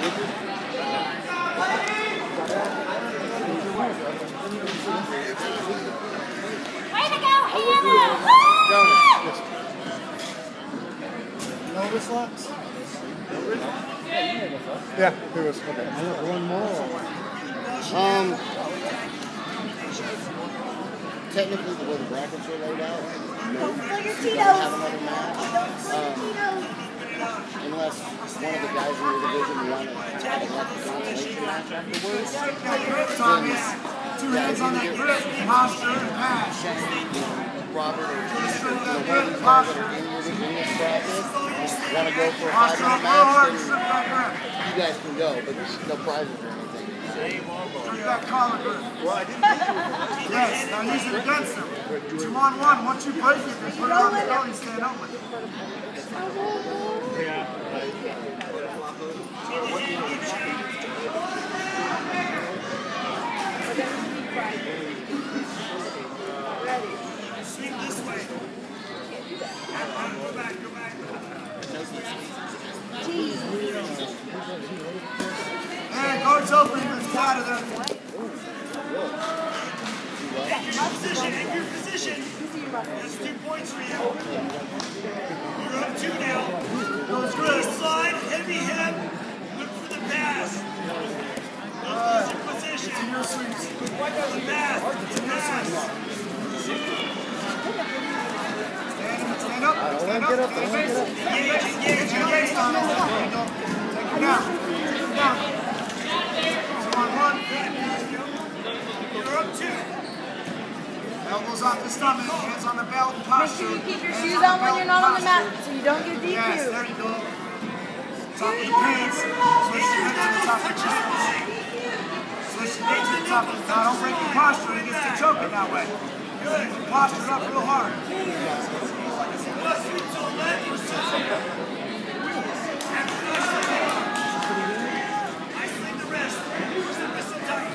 Way to go, Hannah! No overslaps? Yeah, it was. Okay. I have one more. Technically, the way the brackets are laid out, Don't spill your you Tito's! don't have another match. Don't spill your Tito's! Unless one of the guys in your division wanted to have a consolation match afterwards. Thomas, two hands on that grip, posture, and pass. Robert or one of these guys that Posture. are in this bracket want to go for a 5-minute match, then you guys can go, but there's no prizes or anything. That collar grip. Well, I didn't think you were. Yes, now use it against him. 2-on-1, once you break it, then put it on the belly and stand up with it. Sweep this way. Go back, go back. Hey, guard's open, let's get out of there. Take your position. That's 2 points for you. You're up 2 now. East side, heavy hip. Look for the pass. Lose your position. It's in your sweeps. The pass. It's in your sweeps. Stand up. Stand up. Engage, Thomas. Take him down. Take him down. 2-on-1. You're up 2. Elbows off the stomach, hands on the belt, Make posture. sure you keep your shoes on when you're not on the mat so you don't get DQ. Yes, there you go. Top of the pants. Switch your head to the top of the chest. Switch your head to the top of the now don't break your posture, it gets to choking that way. Good. Posture up real hard. Isolate the wrist. Push the wrist tight.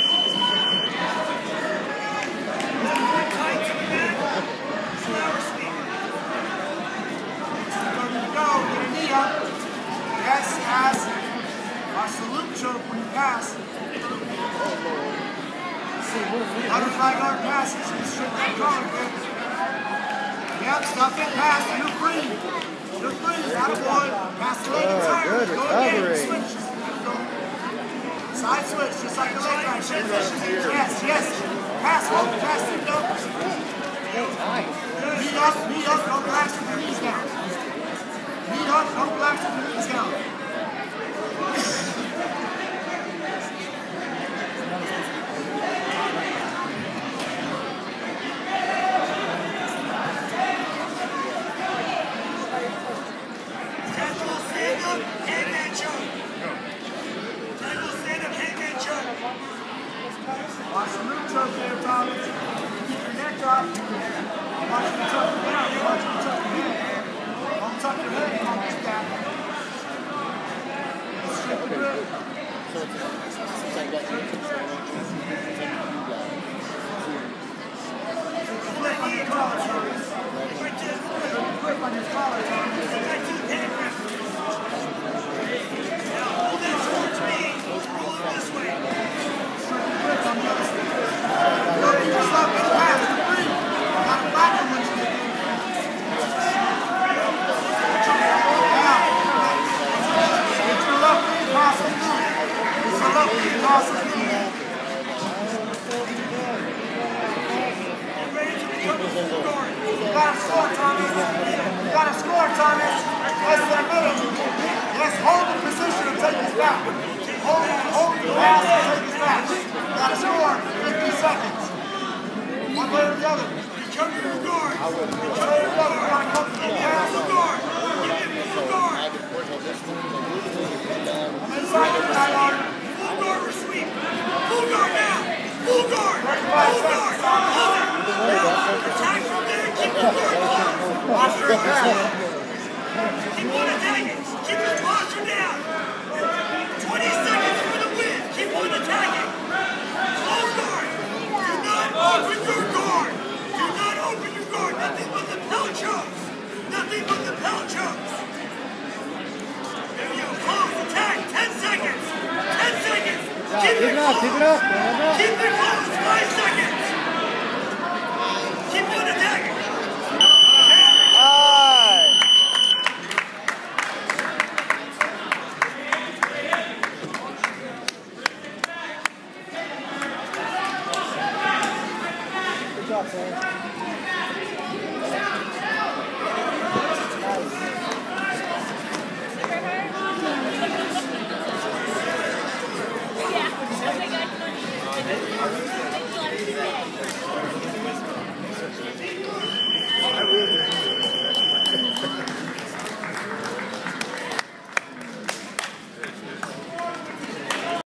Tight to the back. Flower sweep. Ready to go. Get a knee up. Yes, pass. Watch the loop choke when you pass. Butterfly guard passes. Restrict that collar grip. Yep, stuff it, pass. You're free. You're free. Attaboy. Pass the leg entire. Good Go recovery. again. Switch. Side switch, just like the leg drive. Yes, yes. Pass, hold, pass, it up. Knee up, don't relax with your knees down. Knee up, don't relax with your knees down. Casual stand up, handman choke. Casual stand up, handman choke. Watch the loop choke there, Thomas. Keep your neck up. Watch the choke down. Watch the choke down. Don't tuck your head. Don't do that. Strip the grip. Grip on your collar, Thomas. Grip on your collar, Thomas. Now hold that towards me. Roll it this way. Strip the grip on the other side. Don't beat yourself in the pass. You're free. Got it back when you get in. Down. Get your left knee across his knee. Get your left knee across his knee. Get ready to become a full guard. You gotta score, Thomas. You gotta score, Thomas. Less than a minute. Yes, hold the position and take us back. Hold the pass and take us back. You gotta score. 50 seconds. One way or the other. Become your guard. One way or the other. You gotta come to the pass. Full guard. Give it full guard. I'm inside the guard. Full guard or sweep. Full guard now. Full guard. 35 Full guard. seconds, Thomas. Hold it. Now, attack from there. Keep the guard closed. Posture and pass. Keep on attacking. Keep his posture down. 20 seconds for the win. Keep on attacking. Close guard. Do not open your guard. Do not open your guard. Nothing but the pelt chokes. Nothing but the pelt chokes. There you go. Close. Attack. 10 seconds. Keep it close. Keep it close. 5 seconds. Keep on attacking. Good job, Sam. Yeah.